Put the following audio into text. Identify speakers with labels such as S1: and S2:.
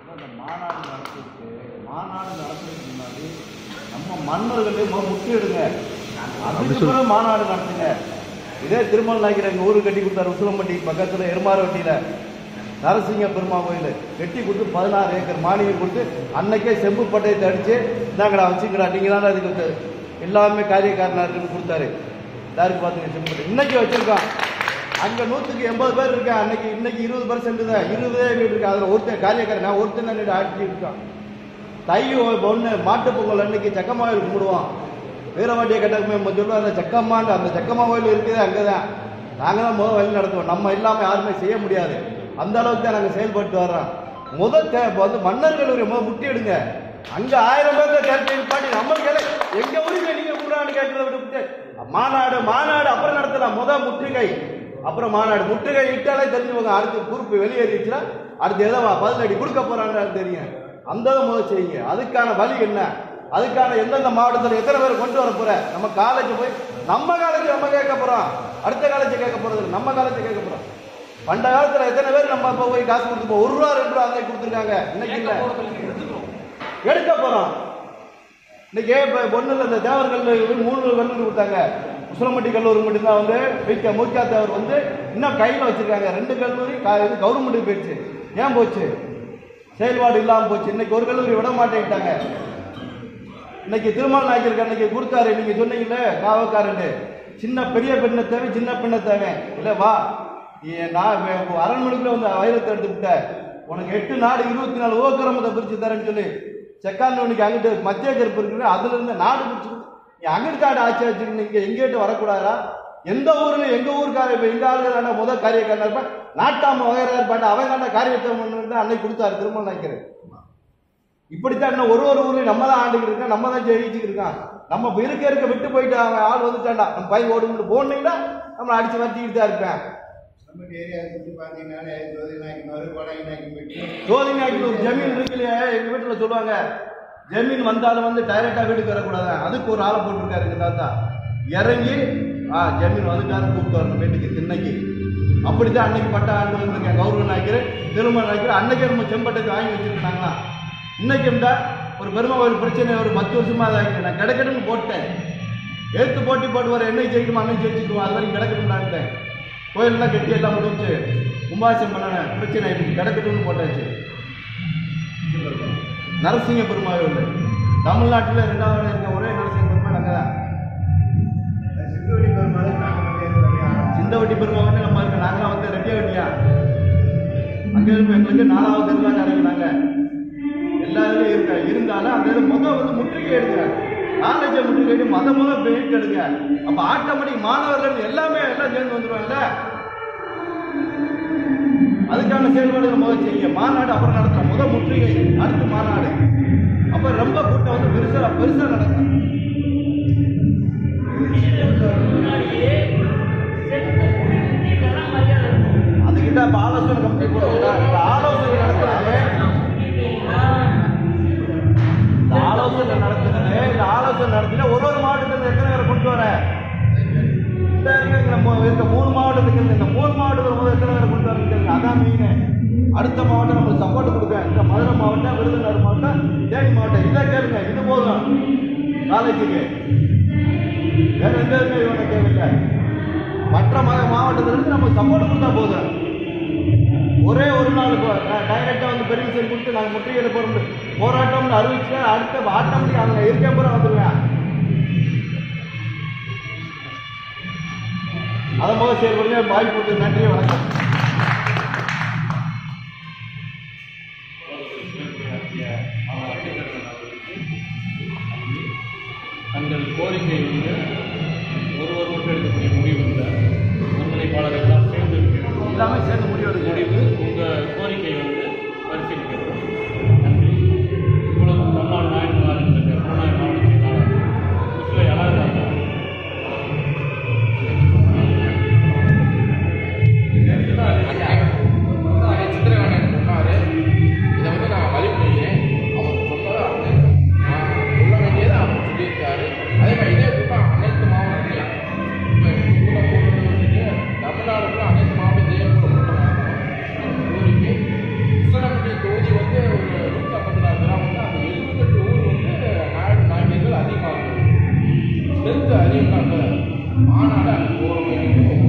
S1: அந்த மாநாடு நடத்துறதுக்கு முன்னாடி நம்ம மன்னர்களே முற்றிடுங்க. அதுக்கு பிறகு மாநாடு நடத்துங்க. இதே திருமல் நாயக்கர் எங்கள் ஊருக்கு கட்டி கொடுத்தாரு. உசிலம்பட்டி பக்கத்தில் எருமாரவட்டியில் நரசிங்க பெருமா கோயில் கட்டி கொடுத்து 16 ஏக்கர் மானியம் கொடுத்து அன்னைக்கே செம்பு பட்டயத்தை அடித்து இந்தாங்கடா வச்சுங்கடா, நீங்கள் தானே அதுக்கு எல்லாமே காரியக்காரனாக இருக்குன்னு கொடுத்தாரு. யாருக்கு பார்த்துங்க செம்பு பட்டை இன்னைக்கு வச்சிருக்கான். அங்கே 180 பேர் இருக்கேன். இன்னைக்கு 20% தான், 20 வீடு இருக்கு. அதில் ஒருத்தன் காரியக்காரன், நான் ஒருத்தன் தான் ஆட்சி இருக்கான். தை ஒன்று மாட்டு பொங்கல் அன்னைக்கு சக்கம்மா கோயில் கும்பிடுவோம். வீரவாட்டியை கட்டக்குமே சொல்லுவோம். அந்த சக்கம்மாண்டு அந்த சக்கம்மா கோயில் இருக்குதே அங்கே தான் நாங்கள் தான் முதல் வழி நடத்துவோம். நம்ம இல்லாமல் யாருமே செய்ய முடியாது. அந்த அளவுக்கு தான் நாங்கள் செயல்பட்டு வர்றோம். வந்து மன்னர்களுடைய முட்டி எடுங்க. அங்கே 1000 பேர் கேட்டு பாட்டி நம்மளுக்கு எங்க ஊருக்கு நீங்க கூடான்னு கேட்கறத விட்டு மாநாடு அப்புறம் நடத்தலாம். முற்றுகை அப்புறம் மாநாடு. முற்றுகை இட்டாலே தெரிஞ்சுவாங்க. அடுத்து குறிப்பு வெளியேறிச்சுன்னா அடுத்து எதவா பதிலடி கொடுக்க போறான்னு தெரியும். அந்த முதல் செய்யுங்க. அதுக்கான வழி என்ன, அதுக்கான எந்தெந்த மாவட்டத்தில் எத்தனை பேர் கொண்டு வர போற. நம்ம காலேஜ் போய் நம்ம காலேஜ் நம்ம கேட்க போறோம். அடுத்த காலேஜ் கேட்க போறது நம்ம காலேஜ் கேட்க போறோம். பண்ட காலத்துல எத்தனை பேர் நம்ம போய் காசு கொடுத்து 1 ரூபா 2 ரூபா அங்கே கொடுத்துருக்காங்க. இன்னைக்கு எடுக்க போறோம். இன்னைக்கு ஒண்ணு இந்த தேவர்கள் 3 கல்லூரி கொடுத்தாங்க. உசிலம்பட்டி கல்லூரி மட்டும்தான் வந்து மூக்கா தேவர் வந்து இன்னும் கையில் வச்சிருக்காங்க. 2 கல்லூரி கவர்மெண்ட்டுக்கு போயிடுச்சு. ஏன் போச்சு? செயல்பாடு இல்லாம போச்சு. இன்னைக்கு ஒரு கல்லூரி விட மாட்டேங்கிட்டாங்க. இன்னைக்கு திருமல் நாயக்கருக்கு அன்னைக்கு கொடுத்தாரு. நீங்க சொன்னீங்களே காவக்காரன் சின்ன பெரிய பெண்ணை தேவை, சின்ன பெண்ணை தேவை இல்ல வா நான் அரண்மனைக்குள்ள வந்து வைரத்தை எடுத்து விட்ட உனக்கு 8 நாடு 24 ஓக்கிரமத்தை பிரிச்சு தரேன்னு சொல்லி செக்காந்தவனுக்கு அங்கிட்டு மத்திய கருப்பு இருக்கு. அதுல இருந்து நாடு பிரிச்சு நீ அங்கிட்டு காடு ஆட்சி வச்சுட்டு நீங்க எங்கிட்ட வரக்கூடாதா? எந்த ஊர்ல எங்க ஊருக்கார இப்ப எங்க ஆளுங்க முதல் காரியக்காரனா இருப்பேன். நாட்டாம வகையறா இருப்பாட்டு அவங்க காரியத்தை அன்னைக்கு கொடுத்தாரு திருமல் நாயக்கர். இப்படித்தான் இன்னும் ஒரு ஊர்லயும் நம்ம தான் ஆண்டுகிட்டு இருக்கோம். நம்ம தான் ஜெயிச்சுக்கிட்டு இருக்கான். நம்ம இருக்க விட்டு போயிட்டு அவன் ஆள் வந்துட்டாண்டா நம்ம பையன் ஓடுன்னு போனீங்கன்னா நம்மளை அடிச்சு வச்சுக்கிட்டு தான் இருப்பேன். ஜோதி நாய்க்கு ஒரு ஜமீன் இருக்கு இல்லையா, எங்க வீட்டுல சொல்லுவாங்க ஜமீன் வந்தாலும் வந்து டைரக்டா வீட்டுக்கு வரக்கூடாது. அதுக்கு ஒரு ஆளை போட்டிருக்காரு எங்க தாத்தா. இறங்கி ஜமீன் வந்துட்டாரு கூப்பிட்டு வரணும் வீட்டுக்கு திண்ணைக்கு. அப்படித்தான் அன்னைக்கு பட்ட ஆண்டு வந்துருக்கேன். கௌரவ நாயக்கர் திருமண நாயக்கர் அன்னைக்கே நம்ம செம்பட்டத்தை வாங்கி வச்சிருக்காங்களா. இன்னைக்கு ஒரு பெருமை ஒரு பிரச்சனை ஒரு 10 வருஷமா தான் நான் கிடக்கணும்னு போட்டேன். எழுத்து போட்டு வர என்னை ஜெயிக்குமா அன்னைக்கு ஜெயிச்சுக்குவோம். அது வரைக்கும் கிடக்கணும்னான்ட்டேன். கோயிலெல்லாம் கட்டி எல்லாம் முடிஞ்சு கும்பாசம் பண்ண பிரச்சனை ஆயிடுச்சு. கிடக்கட்டும்னு போட்டாச்சு. நரசிங்க பெருமாள் தமிழ்நாட்டில் 2வது இருக்க ஒரே நரசிங்க பெருமாள் அங்கே தான். சிந்தவட்டி பெருமாள் நம்ம இருக்க நாங்களாம் வந்து ரெட்டியாவட்டியா அங்கே இருப்போம். எங்களுக்கு 4வது இருந்தாங்க. நாங்கள் எல்லாருமே இருந்தாலும் அந்த முதல் வந்து முற்றுகை எடுங்க. காலேஜை முற்றுகை முதல் பெயிண்ட் எடுங்க. அப்ப ஆட்டோமேட்டிக் மாணவர்கள் எல்லாம் சேர்ந்து வந்துருவாங்கல்ல. அதுக்கான செயல்பாடுகள் முதல் செய்யுங்க. மாநாடு அப்புறம் நடத்தும். முதல் முற்றுகை அடுத்து மாநாடு. அப்ப ரொம்ப கூட்டம் வந்து பெருசா நடக்கும். அதுக்கிட்ட இப்ப ஆலோசனை கமிட்டி போடுவாங்க. ஆலோசனை நடத்துறாங்க. ஆலோசனை நடத்தினா ஒரு மாவட்டத்தில் எத்தனை பேரை கொண்டு வர நம்ம இருக்க 3 மாவட்டத்துக்கு இந்த 3 மாவட்டத்தில் முதல் எத்தனை பேரை கொண்டு வர அதான் மெயின். அடுத்த மாவட்டம் நம்மளுக்கு சப்போர்ட் கொடுக்க. இந்த மதுரை மாவட்டம், விருதுநகர் மாவட்டம், தேனி மாவட்டம் இதை கேளுங்க. இது போதும் காலேஜுக்கு. வேற எந்த இவனை தேவையில்லை. மற்ற மாவட்டத்திலிருந்து நம்ம சப்போர்ட் கொடுத்தா போதும். ஒரே ஒரு நாள் டைரக்டா வந்து பெர்மிஷன் கொடுத்து நாங்கள் முற்றுகையிட போராட்டம்னு அறிவிச்சு அடுத்த ஆட்டோமேட்டிக் அங்கே இருக்க போற வந்துருவேன். அதை போக செயல்படுங்க. வாய்ப்பு நன்றி, வணக்கம்.
S2: தங்கள் கோரிக்கை வந்து ஒருவர் மட்டும் எடுக்கக்கூடிய முடிவு இல்லை. ஒருங்கிணைப்பாளர் எல்லாம் சேர்ந்து
S1: எல்லாமே சேர்ந்து முடிவு
S2: உங்கள் கோரிக்கை வந்து பரிசீலிக்கப்படும். நன்றி. இவ்வளவு தமிழ்நாடு நாயன்மார் என்ற புறநாய் மாவட்ட செயலாளர் முஸ்லை அழகராஜா
S3: சித்திரவாணன் சொன்னார். இதை வந்து நான் வழிபடுகிறேன். அவர் சொன்னதை நான் சொல்ல வேண்டியதை அவர் சொல்லியிருக்காரு. அதே மாதிரி இதே கூட்டம் அனைத்து மாவட்டத்திலையும் இப்போ கூட்டம் போடுறது வந்துட்டு தமிழ்நாடுக்குள்ள அனைத்து மாவட்டத்திலையும் கூட கூட்டம் கோரிக்கை மாநாடு அனுப்புவோம்